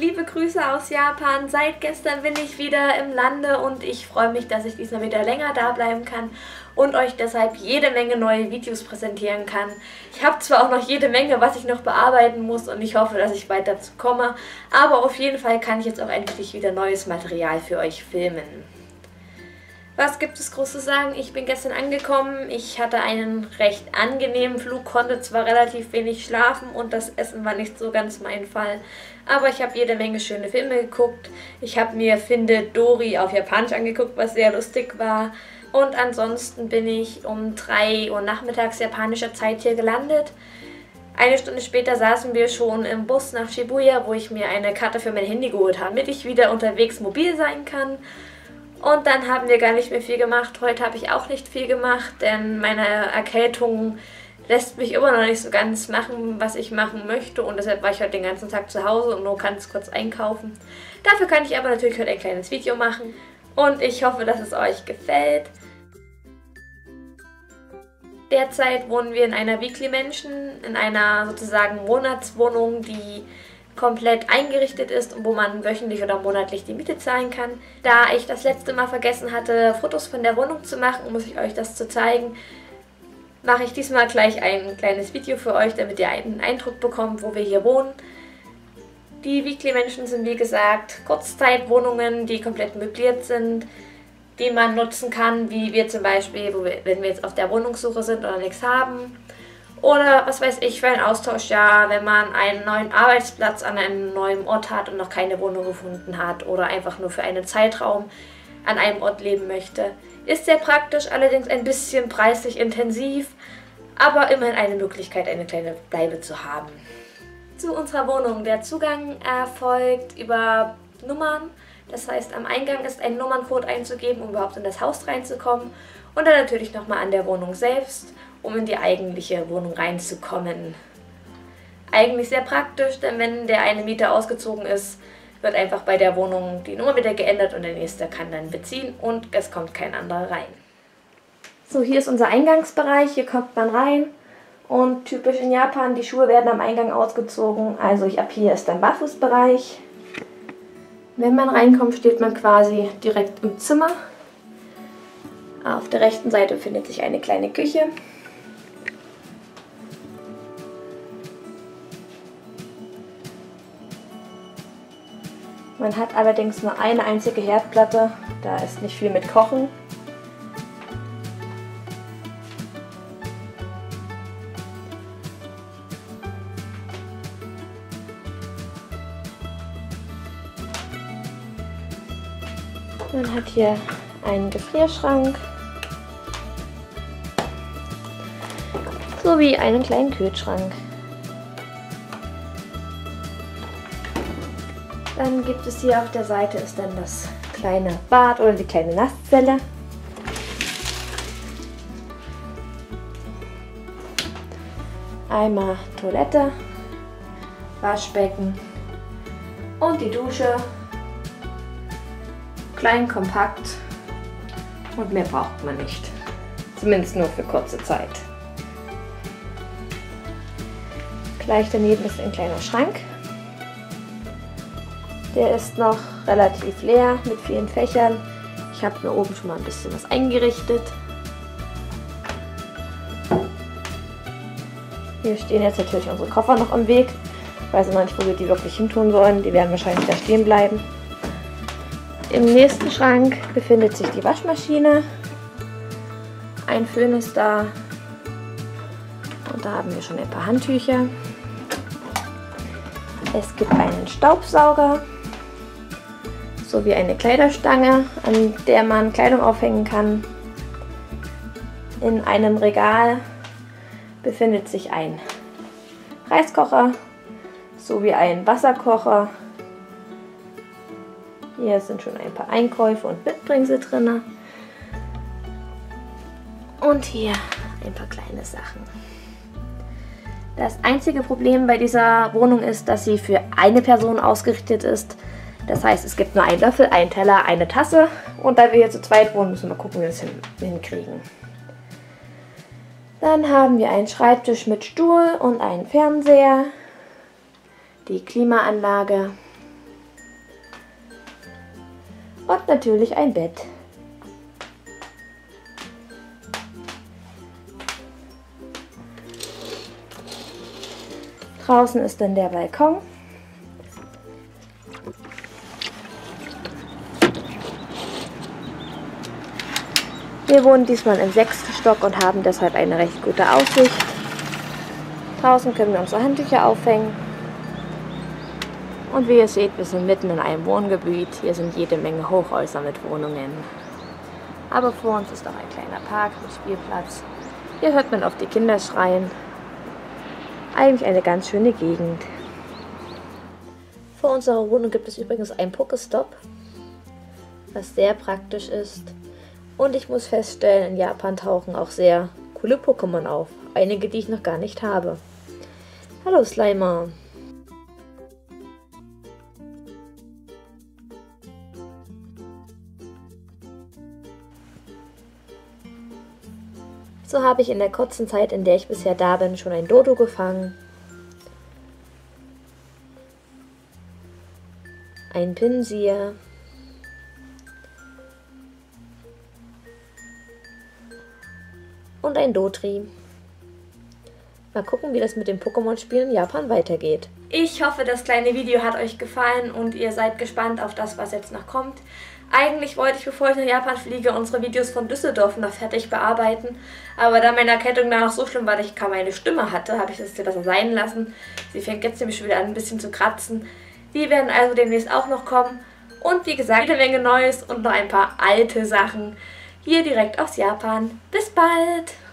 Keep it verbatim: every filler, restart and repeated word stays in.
liebe Grüße aus Japan. Seit gestern bin ich wieder im Lande und ich freue mich, dass ich diesmal wieder länger da bleiben kann und euch deshalb jede Menge neue Videos präsentieren kann. Ich habe zwar auch noch jede Menge, was ich noch bearbeiten muss und ich hoffe, dass ich bald dazu komme, aber auf jeden Fall kann ich jetzt auch endlich wieder neues Material für euch filmen. Was gibt es groß zu sagen? Ich bin gestern angekommen, ich hatte einen recht angenehmen Flug, konnte zwar relativ wenig schlafen und das Essen war nicht so ganz mein Fall, aber ich habe jede Menge schöne Filme geguckt. Ich habe mir Findet Dory auf Japanisch angeguckt, was sehr lustig war, und ansonsten bin ich um drei Uhr nachmittags japanischer Zeit hier gelandet. Eine Stunde später saßen wir schon im Bus nach Shibuya, wo ich mir eine Karte für mein Handy geholt habe, damit ich wieder unterwegs mobil sein kann. Und dann haben wir gar nicht mehr viel gemacht. Heute habe ich auch nicht viel gemacht, denn meine Erkältung lässt mich immer noch nicht so ganz machen, was ich machen möchte. Und deshalb war ich heute den ganzen Tag zu Hause und nur ganz kurz einkaufen. Dafür kann ich aber natürlich heute ein kleines Video machen. Und ich hoffe, dass es euch gefällt. Derzeit wohnen wir in einer Weekly Mansion, in einer sozusagen Monatswohnung, die komplett eingerichtet ist und wo man wöchentlich oder monatlich die Miete zahlen kann. Da ich das letzte Mal vergessen hatte, Fotos von der Wohnung zu machen, muss ich euch das zu zeigen, mache ich diesmal gleich ein kleines Video für euch, damit ihr einen Eindruck bekommt, wo wir hier wohnen. Die Weekly Mansion sind wie gesagt Kurzzeitwohnungen, die komplett möbliert sind, die man nutzen kann, wie wir zum Beispiel, wo wir, wenn wir jetzt auf der Wohnungssuche sind oder nichts haben. Oder was weiß ich, für ein Austauschjahr, wenn man einen neuen Arbeitsplatz an einem neuen Ort hat und noch keine Wohnung gefunden hat oder einfach nur für einen Zeitraum an einem Ort leben möchte. Ist sehr praktisch, allerdings ein bisschen preislich intensiv, aber immerhin eine Möglichkeit, eine kleine Bleibe zu haben. Zu unserer Wohnung. Der Zugang erfolgt über Nummern. Das heißt, am Eingang ist ein Nummerncode einzugeben, um überhaupt in das Haus reinzukommen. Und dann natürlich nochmal an der Wohnung selbst, um in die eigentliche Wohnung reinzukommen. Eigentlich sehr praktisch, denn wenn der eine Mieter ausgezogen ist, wird einfach bei der Wohnung die Nummer wieder geändert und der nächste kann dann beziehen und es kommt kein anderer rein. So, hier ist unser Eingangsbereich, hier kommt man rein und typisch in Japan, die Schuhe werden am Eingang ausgezogen, also ab hier ist ein Barfußbereich. Wenn man reinkommt, steht man quasi direkt im Zimmer. Auf der rechten Seite befindet sich eine kleine Küche. Man hat allerdings nur eine einzige Herdplatte, da ist nicht viel mit Kochen. Man hat hier einen Gefrierschrank sowie einen kleinen Kühlschrank. Dann gibt es hier auf der Seite ist dann das kleine Bad oder die kleine Nasszelle. Einmal Toilette, Waschbecken und die Dusche. Klein, kompakt und mehr braucht man nicht. Zumindest nur für kurze Zeit. Gleich daneben ist ein kleiner Schrank. Der ist noch relativ leer mit vielen Fächern. Ich habe mir oben schon mal ein bisschen was eingerichtet. Hier stehen jetzt natürlich unsere Koffer noch im Weg. Ich weiß noch nicht, wo wir die wirklich hin tun sollen. Die werden wahrscheinlich da stehen bleiben. Im nächsten Schrank befindet sich die Waschmaschine. Ein Föhn ist da. Und da haben wir schon ein paar Handtücher. Es gibt einen Staubsauger sowie eine Kleiderstange, an der man Kleidung aufhängen kann. In einem Regal befindet sich ein Reiskocher sowie ein Wasserkocher. Hier sind schon ein paar Einkäufe und Mitbringsel drin. Und hier ein paar kleine Sachen. Das einzige Problem bei dieser Wohnung ist, dass sie für eine Person ausgerichtet ist. Das heißt, es gibt nur einen Löffel, einen Teller, eine Tasse. Und da wir hier zu zweit wohnen, müssen wir gucken, wie wir es hin hinkriegen. Dann haben wir einen Schreibtisch mit Stuhl und einen Fernseher. Die Klimaanlage. und natürlich ein Bett. Draußen ist dann der Balkon. Wir wohnen diesmal im sechsten Stock und haben deshalb eine recht gute Aussicht. Draußen können wir unsere Handtücher aufhängen. Und wie ihr seht, wir sind mitten in einem Wohngebiet. Hier sind jede Menge Hochhäuser mit Wohnungen. Aber vor uns ist auch ein kleiner Park mit Spielplatz. Hier hört man auf die Kinder schreien. Eigentlich eine ganz schöne Gegend. Vor unserer Wohnung gibt es übrigens einen Pokestop, was sehr praktisch ist. Und ich muss feststellen, in Japan tauchen auch sehr coole Pokémon auf. Einige, die ich noch gar nicht habe. Hallo Slimer! So habe ich in der kurzen Zeit, in der ich bisher da bin, schon ein Dodo gefangen. Ein Pinsir. Und ein Dotri. Mal gucken, wie das mit dem Pokémon-Spielen in Japan weitergeht. Ich hoffe, das kleine Video hat euch gefallen und ihr seid gespannt auf das, was jetzt noch kommt. Eigentlich wollte ich, bevor ich nach Japan fliege, unsere Videos von Düsseldorf noch fertig bearbeiten. Aber da meine Erkältung danach so schlimm war, dass ich kaum eine Stimme hatte, habe ich das besser sein lassen. Sie fängt jetzt nämlich schon wieder an, ein bisschen zu kratzen. Die werden also demnächst auch noch kommen. Und wie gesagt, jede Menge Neues und noch ein paar alte Sachen hier direkt aus Japan. Bis bald!